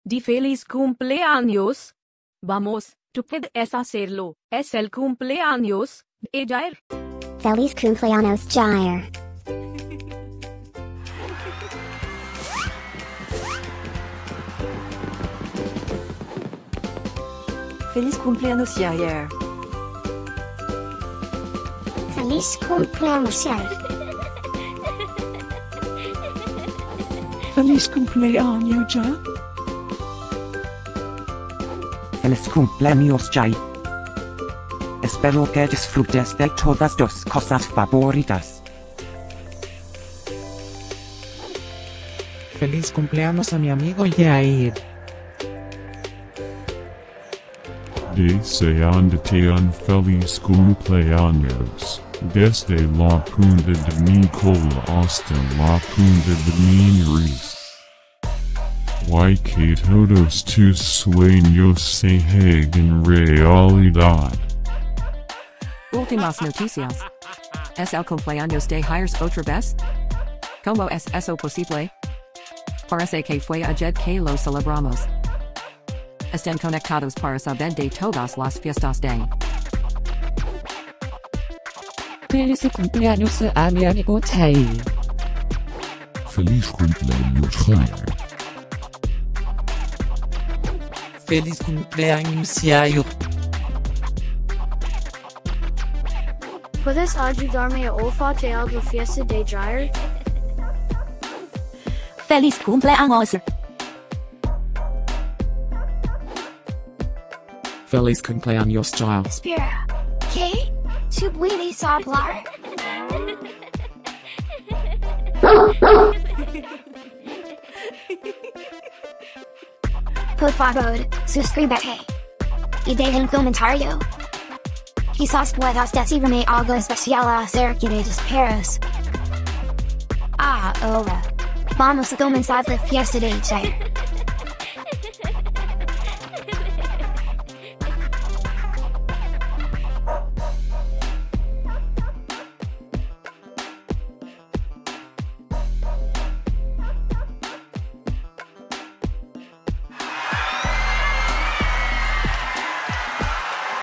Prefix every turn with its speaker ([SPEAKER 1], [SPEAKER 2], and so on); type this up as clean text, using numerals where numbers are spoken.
[SPEAKER 1] di feliz cumpleaños. Vamos, tú puedes hacerlo. Es el cumpleaños de Jair.
[SPEAKER 2] Feliz Cumpleaños Jair.
[SPEAKER 3] Feliz Cumpleaños Jair.
[SPEAKER 2] Feliz Cumpleaños Jair.
[SPEAKER 4] Feliz Cumpleaños Jair.
[SPEAKER 5] Feliz Cumpleaños Jair. Espero que disfrutes de todas tus cosas favoritas.
[SPEAKER 4] Feliz cumpleaños a mi amigo Jair.
[SPEAKER 6] Deseándote un feliz cumpleaños, desde la punta de mi cola hasta la punta de mi nariz. Que todos tus sueños se hagan realidad.
[SPEAKER 3] Últimas noticias. ¿Es el cumpleaños de Jair otra vez? ¿Cómo es eso posible? Parece que fue ayer que lo celebramos. Estén conectados para saber de todas las fiestas de.
[SPEAKER 4] Feliz cumpleaños a mi amigo Jair.
[SPEAKER 6] Feliz cumpleaños Jair.
[SPEAKER 4] Feliz cumpleaños Jair.
[SPEAKER 7] ¿Puedes ayudarme a olfatear la fiesta de Jair?
[SPEAKER 1] Feliz cumpleaños.
[SPEAKER 4] Feliz cumpleaños Jair.
[SPEAKER 2] Espera, ¿qué? ¿Tú puedes hablar? Por favor, suscríbete. Y deja un comentario. Quizás puedas decirme algo especial acerca de tus perros. Ahora, vamos a comenzar la fiesta de Jair.